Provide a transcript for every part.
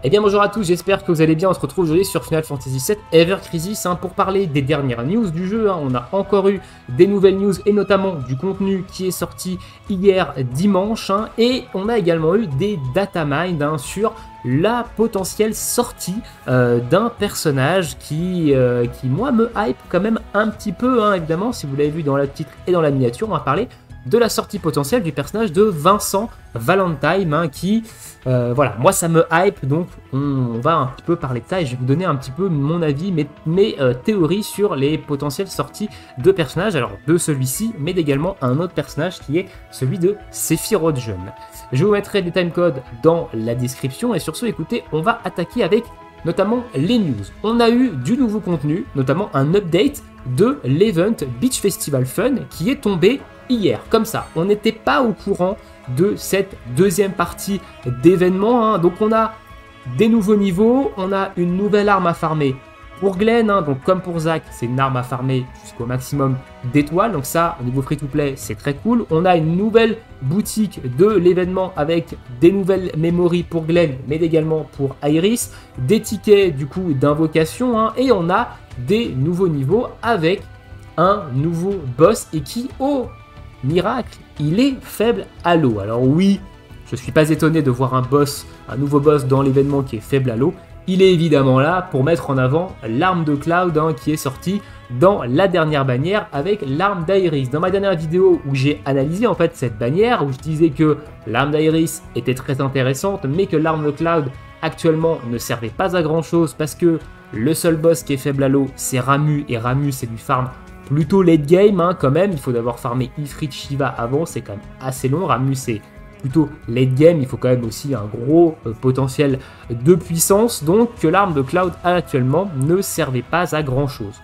Eh bien bonjour à tous, j'espère que vous allez bien. On se retrouve aujourd'hui sur Final Fantasy VII Ever Crisis pour parler des dernières news du jeu. On a encore eu des nouvelles news et notamment du contenu qui est sorti hier dimanche. Et on a également eu des datamines sur la potentielle sortie d'un personnage qui moi me hype quand même un petit peu. Évidemment, si vous l'avez vu dans le titre et dans la miniature, on va parler de la sortie potentielle du personnage de Vincent Valentine qui, voilà, moi ça me hype, donc on va un petit peu parler de ça et je vais vous donner un petit peu mon avis, mes théories sur les potentielles sorties de personnages, alors de celui-ci, mais également un autre personnage qui est celui de Sephiroth jeune. Je vous mettrai des timecodes dans la description et sur ce, écoutez, on va attaquer avec notamment les news. On a eu du nouveau contenu, notamment un update de l'event Beach Festival Fun qui est tombé hier, comme ça. On n'était pas au courant de cette deuxième partie d'événement, donc on a des nouveaux niveaux, on a une nouvelle arme à farmer pour Glenn, donc comme pour Zack, c'est une arme à farmer jusqu'au maximum d'étoiles, donc ça, au niveau free-to-play, c'est très cool. On a une nouvelle boutique de l'événement avec des nouvelles memories pour Glenn, mais également pour Iris, des tickets du coup d'invocation, et on a des nouveaux niveaux avec un nouveau boss et qui, oh miracle, il est faible à l'eau. Alors oui, je suis pas étonné de voir un nouveau boss dans l'événement qui est faible à l'eau. Il est évidemment là pour mettre en avant l'arme de Cloud qui est sortie dans la dernière bannière avec l'arme d'Iris. Dans ma dernière vidéo où j'ai analysé en fait cette bannière, où je disais que l'arme d'Iris était très intéressante, mais que l'arme de Cloud actuellement ne servait pas à grand chose parce que le seul boss qui est faible à l'eau c'est Ramuh, et Ramuh c'est du farm plutôt late game quand même, il faut d'abord farmer Ifrit Shiva avant, c'est quand même assez long. Ramuh c'est plutôt late game, il faut quand même aussi un gros potentiel de puissance, donc que l'arme de Cloud actuellement ne servait pas à grand chose.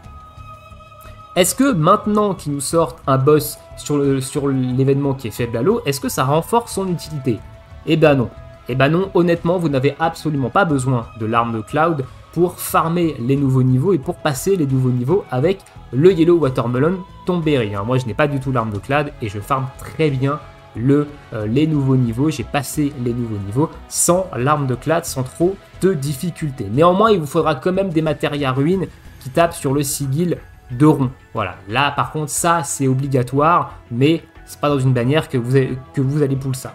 Est-ce que maintenant qu'ils nous sortent un boss sur l'événement qui est faible à l'eau, est-ce que ça renforce son utilité? Eh ben non. Eh ben non, honnêtement, vous n'avez absolument pas besoin de l'arme de Cloud pour farmer les nouveaux niveaux et pour passer les nouveaux niveaux avec le Yellow Watermelon Tomberry. Moi, je n'ai pas du tout l'arme de Cloud et je farme très bien les nouveaux niveaux. J'ai passé les nouveaux niveaux sans l'arme de Cloud, sans trop de difficultés. Néanmoins, il vous faudra quand même des matérias ruines qui tapent sur le sigil de rond. Voilà, là par contre, ça c'est obligatoire, mais c'est pas dans une bannière que vous allez pull ça.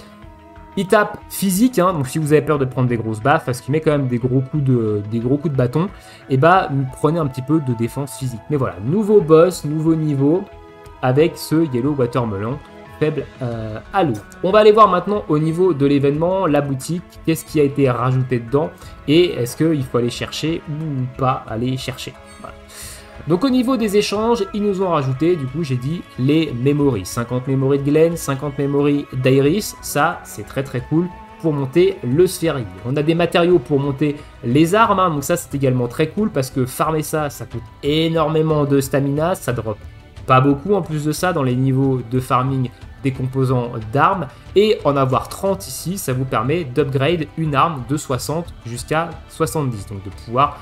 Il tape physique, donc si vous avez peur de prendre des grosses baffes, parce qu'il met quand même des gros coups de bâton, et bah prenez un petit peu de défense physique. Mais voilà, nouveau boss, nouveau niveau, avec ce Yellow Watermelon faible à l'eau. On va aller voir maintenant au niveau de l'événement, la boutique, qu'est-ce qui a été rajouté dedans, et est-ce qu'il faut aller chercher ou pas aller chercher. Voilà. Donc au niveau des échanges, ils nous ont rajouté, du coup j'ai dit, les memories. 50 memories de Glenn, 50 memories d'Iris, ça c'est très très cool pour monter le sphérique. On a des matériaux pour monter les armes, donc ça c'est également très cool parce que farmer ça coûte énormément de stamina, ça drop pas beaucoup en plus de ça dans les niveaux de farming des composants d'armes, et en avoir 30 ici, ça vous permet d'upgrade une arme de 60 jusqu'à 70, donc de pouvoir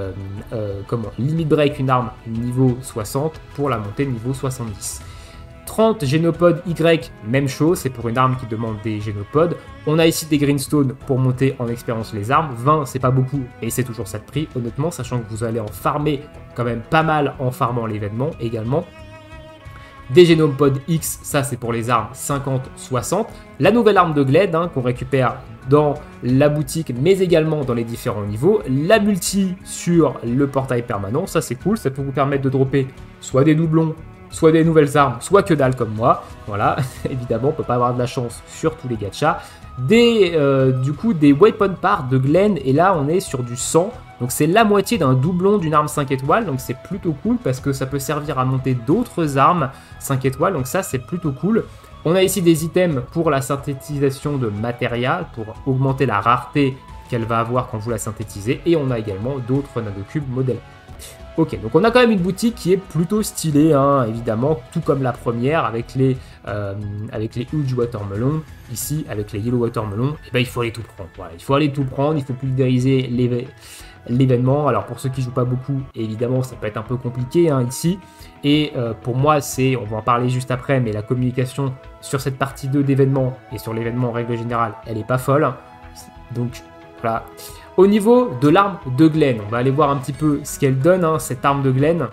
limit break une arme niveau 60 pour la monter niveau 70. 30 génopodes Y, même chose, c'est pour une arme qui demande des génopodes. On a ici des greenstones pour monter en expérience les armes. 20, c'est pas beaucoup, et c'est toujours ça de prix, honnêtement, sachant que vous allez en farmer quand même pas mal en farmant l'événement également. Des génopodes X, ça c'est pour les armes 50-60. La nouvelle arme de Glenn qu'on récupère dans la boutique, mais également dans les différents niveaux. La multi sur le portail permanent, ça c'est cool, ça peut vous permettre de dropper soit des doublons, soit des nouvelles armes, soit que dalle comme moi. Voilà, évidemment, on peut pas avoir de la chance sur tous les gachas. Du coup, des weapon parts de Glenn, et là on est sur du 100. Donc c'est la moitié d'un doublon d'une arme 5 étoiles, donc c'est plutôt cool parce que ça peut servir à monter d'autres armes 5 étoiles, donc ça c'est plutôt cool. On a ici des items pour la synthétisation de matériel, pour augmenter la rareté qu'elle va avoir quand vous la synthétisez, et on a également d'autres nanocubes modèles. Ok, donc on a quand même une boutique qui est plutôt stylée, évidemment, tout comme la première, avec les Huge Watermelon, ici, avec les Yellow Watermelon, et ben il faut aller tout prendre. Voilà, il faut aller tout prendre, il faut pulvériser l'événement. Alors pour ceux qui jouent pas beaucoup, évidemment, ça peut être un peu compliqué ici. Et pour moi, on va en parler juste après, mais la communication sur cette partie 2 d'événement et sur l'événement en règle générale, elle est pas folle. Donc Voilà. Au niveau de l'arme de Glen, on va aller voir un petit peu ce qu'elle donne, hein, cette arme de Glen.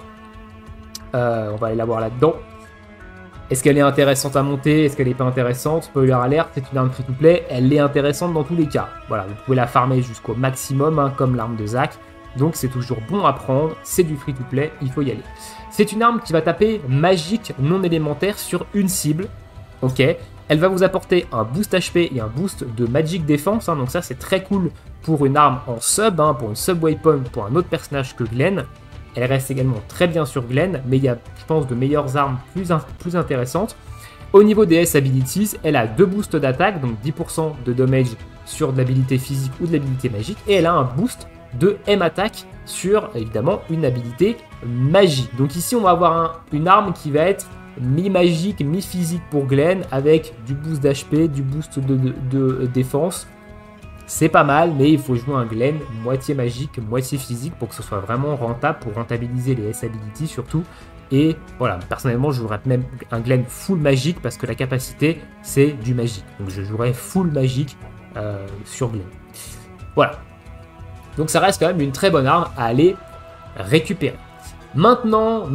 On va aller la voir là-dedans. Est-ce qu'elle est intéressante à monter? Est-ce qu'elle n'est pas intéressante? Spoiler alert, c'est une arme free-to-play, elle est intéressante dans tous les cas. Voilà, vous pouvez la farmer jusqu'au maximum, hein, comme l'arme de Zac. Donc c'est toujours bon à prendre, c'est du free-to-play, il faut y aller. C'est une arme qui va taper magique non élémentaire sur une cible. Ok, elle va vous apporter un boost HP et un boost de magic défense, hein, donc ça c'est très cool pour une arme en sub, hein, pour une sub weapon, pour un autre personnage que Glen. Elle reste également très bien sur Glen, mais il y a, je pense, de meilleures armes plus intéressantes. Au niveau des S-Abilities, elle a 2 boosts d'attaque, donc 10% de damage sur de l'habilité physique ou de l'habilité magique, et elle a un boost de M-Attack sur, évidemment, une habilité magie. Donc ici, on va avoir une arme qui va être mi-magique, mi-physique pour Glen, avec du boost d'HP, du boost de défense. C'est pas mal, mais il faut jouer un Glen moitié magique, moitié physique pour que ce soit vraiment rentable, pour rentabiliser les S-Abilities surtout. Et voilà, personnellement, je jouerais même un Glen full magique parce que la capacité, c'est du magique. Donc je jouerais full magique sur Glen. Voilà. Donc ça reste quand même une très bonne arme à aller récupérer. Maintenant,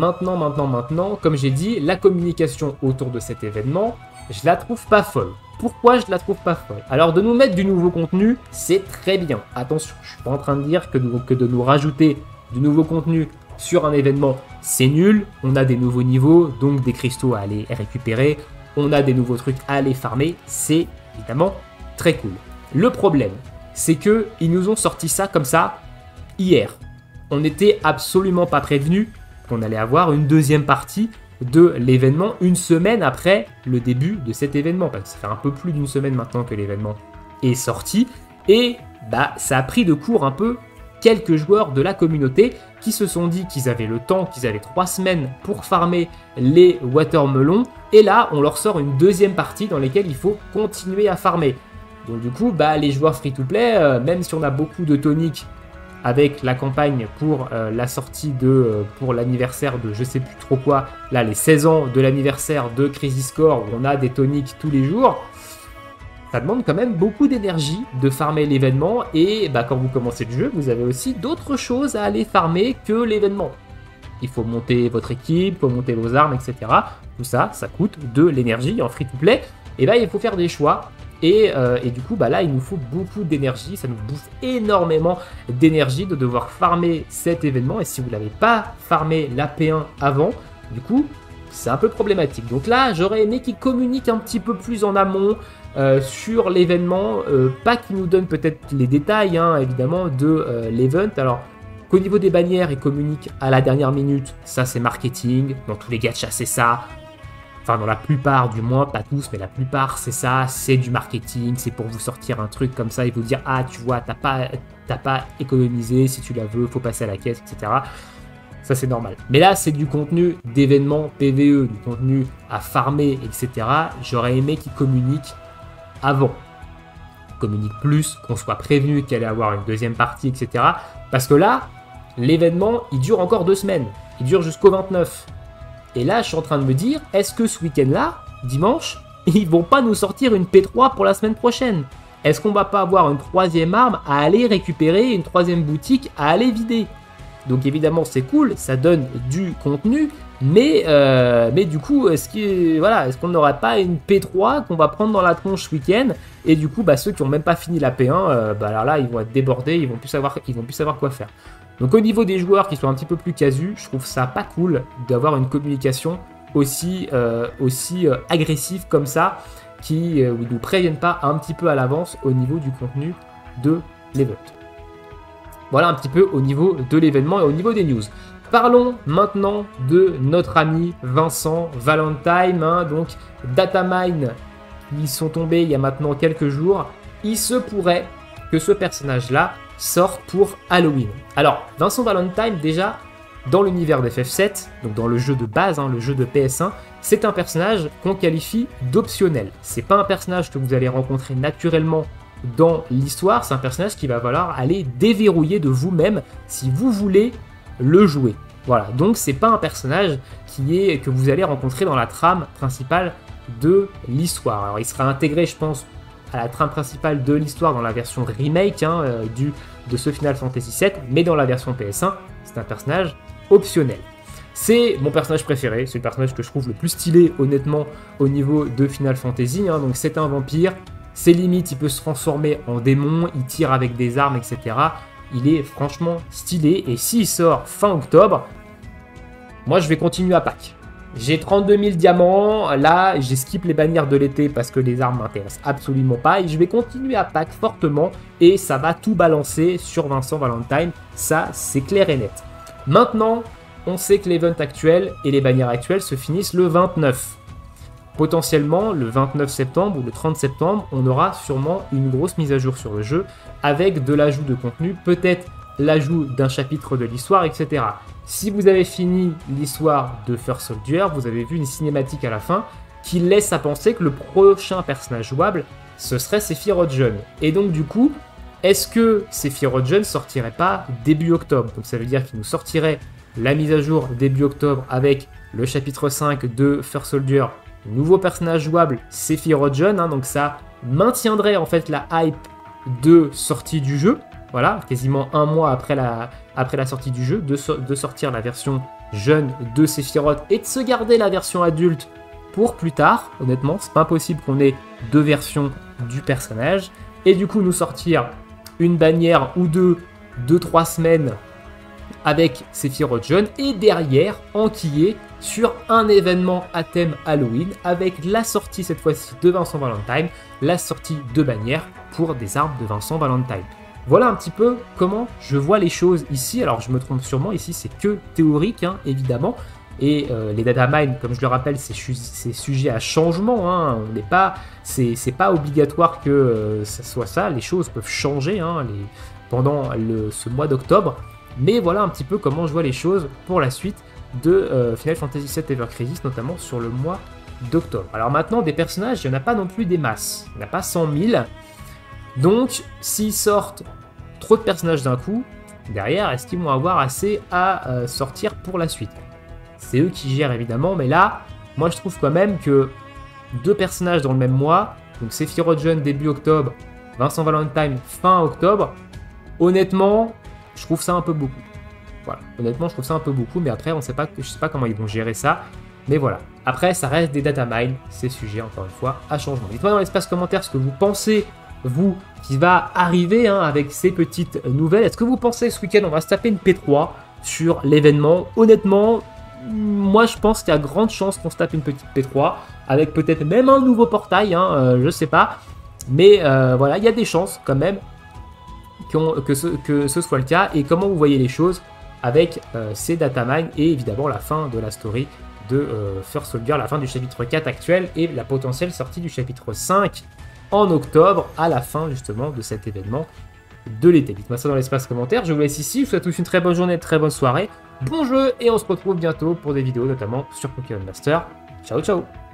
comme j'ai dit, la communication autour de cet événement, je la trouve pas folle. Pourquoi je la trouve pas folle? Alors de nous mettre du nouveau contenu, c'est très bien. Attention, je suis pas en train de dire que de nous rajouter du nouveau contenu sur un événement, c'est nul. On a des nouveaux niveaux, donc des cristaux à aller récupérer. On a des nouveaux trucs à aller farmer. C'est évidemment très cool. Le problème, c'est que ils nous ont sorti ça comme ça hier. On n'était absolument pas prévenu qu'on allait avoir une deuxième partie de l'événement une semaine après le début de cet événement, parce que ça fait un peu plus d'une semaine maintenant que l'événement est sorti, et bah ça a pris de court un peu quelques joueurs de la communauté qui se sont dit qu'ils avaient le temps, qu'ils avaient 3 semaines pour farmer les watermelons, et là on leur sort une deuxième partie dans laquelle il faut continuer à farmer. Donc du coup bah les joueurs free-to-play, même si on a beaucoup de toniques avec la campagne pour la sortie pour l'anniversaire de je sais plus trop quoi, là les 16 ans de l'anniversaire de Crisis Core où on a des toniques tous les jours, ça demande quand même beaucoup d'énergie de farmer l'événement, et bah, quand vous commencez le jeu, vous avez aussi d'autres choses à aller farmer que l'événement. Il faut monter votre équipe, il faut monter vos armes, etc. Tout ça, ça coûte de l'énergie en free-to-play, et bah il faut faire des choix. Et du coup, bah là, il nous faut beaucoup d'énergie, ça nous bouffe énormément d'énergie de devoir farmer cet événement. Et si vous ne l'avez pas farmé la P1 avant, du coup, c'est un peu problématique. Donc là, j'aurais aimé qu'ils communiquent un petit peu plus en amont sur l'événement, pas qu'ils nous donnent peut-être les détails, hein, évidemment, de l'event. Alors, qu'au niveau des bannières, ils communiquent à la dernière minute, ça c'est marketing, dans tous les gachas c'est ça. Enfin, dans la plupart, du moins, pas tous, mais la plupart, c'est ça, c'est du marketing, c'est pour vous sortir un truc comme ça et vous dire « Ah, tu vois, t'as pas économisé, si tu la veux, faut passer à la caisse, etc. » Ça, c'est normal. Mais là, c'est du contenu d'événements PVE, du contenu à farmer, etc. J'aurais aimé qu'ils communiquent avant. Communiquent plus, qu'on soit prévenu qu'il allait avoir une deuxième partie, etc. Parce que là, l'événement, il dure encore 2 semaines. Il dure jusqu'au 29. Et là, je suis en train de me dire, est-ce que ce week-end-là, dimanche, ils vont pas nous sortir une P3 pour la semaine prochaine? Est-ce qu'on va pas avoir une 3e arme à aller récupérer, une 3e boutique à aller vider? Donc évidemment, c'est cool, ça donne du contenu, mais du coup, est-ce qu'on n'aurait pas une P3 qu'on va prendre dans la tronche ce week-end? Et du coup, bah, ceux qui n'ont même pas fini la P1, bah, alors là, ils vont être débordés, ils vont plus savoir quoi faire. Donc au niveau des joueurs qui sont un petit peu plus casus, je trouve ça pas cool d'avoir une communication aussi agressive comme ça, où ils nous préviennent pas un petit peu à l'avance au niveau du contenu de l'event. Voilà un petit peu au niveau de l'événement et au niveau des news. Parlons maintenant de notre ami Vincent Valentine, hein, donc Datamine, ils sont tombés il y a maintenant quelques jours. Il se pourrait que ce personnage-là sorte pour Halloween. Alors, Vincent Valentine, déjà, dans l'univers d'FF7, donc dans le jeu de base, hein, le jeu de PS1, c'est un personnage qu'on qualifie d'optionnel. C'est pas un personnage que vous allez rencontrer naturellement dans l'histoire, c'est un personnage qui va falloir aller déverrouiller de vous-même si vous voulez le jouer. Voilà, donc c'est pas un personnage que vous allez rencontrer dans la trame principale de l'histoire. Alors il sera intégré, je pense, à la trame principale de l'histoire dans la version remake de ce Final Fantasy VII, mais dans la version PS1, c'est un personnage optionnel. C'est mon personnage préféré, c'est le personnage que je trouve le plus stylé honnêtement au niveau de Final Fantasy, donc c'est un vampire, c'est limite, il peut se transformer en démon, il tire avec des armes, etc. Il est franchement stylé, et s'il sort fin octobre, moi je vais continuer à pack. J'ai 32 000 diamants, là j'ai skip les bannières de l'été parce que les armes m'intéressent absolument pas, et je vais continuer à pack fortement, et ça va tout balancer sur Vincent Valentine, ça c'est clair et net. Maintenant, on sait que l'event actuel et les bannières actuelles se finissent le 29. Potentiellement, le 29 septembre ou le 30 septembre, on aura sûrement une grosse mise à jour sur le jeu, avec de l'ajout de contenu, peut-être l'ajout d'un chapitre de l'histoire, etc. Si vous avez fini l'histoire de First Soldier, vous avez vu une cinématique à la fin qui laisse à penser que le prochain personnage jouable, ce serait Sephiroth Jeune. Et donc du coup, est-ce que Sephiroth Jeune sortirait pas début octobre? Donc ça veut dire qu'il nous sortirait la mise à jour début octobre avec le chapitre 5 de First Soldier, nouveau personnage jouable Sephiroth Jeune, donc ça maintiendrait en fait la hype de sortie du jeu. Voilà, quasiment un mois après la sortie du jeu, de sortir la version jeune de Sephiroth et de se garder la version adulte pour plus tard. Honnêtement, c'est pas impossible qu'on ait deux versions du personnage. Et du coup, nous sortir une bannière ou deux, 2-3 semaines avec Sephiroth jeune, et derrière, enquiller sur un événement à thème Halloween avec la sortie cette fois-ci de Vincent Valentine, la sortie de bannière pour des armes de Vincent Valentine. Voilà un petit peu comment je vois les choses ici. Alors je me trompe sûrement, ici c'est que théorique évidemment, et les datamines, comme je le rappelle, c'est sujet à changement, c'est pas obligatoire que ça soit ça, les choses peuvent changer pendant ce mois d'octobre, mais voilà un petit peu comment je vois les choses pour la suite de Final Fantasy VII Ever Crisis, notamment sur le mois d'octobre. Alors maintenant, des personnages, il n'y en a pas non plus des masses, il n'y en a pas 100 000, donc s'ils sortent trop de personnages d'un coup, derrière, est-ce qu'ils vont avoir assez à sortir pour la suite? C'est eux qui gèrent évidemment, mais là, moi je trouve quand même que deux personnages dans le même mois, donc Sephiroth Jeune début octobre, Vincent Valentine fin octobre, honnêtement, je trouve ça un peu beaucoup. Voilà, honnêtement, je trouve ça un peu beaucoup, mais après, je sais pas comment ils vont gérer ça, mais voilà. Après, ça reste des datamines, c'est sujet, encore une fois, à changement. Dites-moi dans l'espace commentaire ce que vous pensez, vous, qui va arriver avec ces petites nouvelles. Est-ce que vous pensez que ce week-end, on va se taper une P3 sur l'événement? Honnêtement, moi, je pense qu'il y a grande chance qu'on se tape une petite P3, avec peut-être même un nouveau portail, je sais pas. Mais voilà, il y a des chances quand même que ce soit le cas. Et comment vous voyez les choses avec ces datamines et évidemment la fin de la story de First Soldier, la fin du chapitre 4 actuel et la potentielle sortie du chapitre 5 en octobre, à la fin justement de cet événement de l'été. Dites-moi ça dans l'espace commentaire. Je vous laisse ici. Je vous souhaite tous une très bonne journée, très bonne soirée. Bon jeu et on se retrouve bientôt pour des vidéos notamment sur Pokémon Master. Ciao ciao.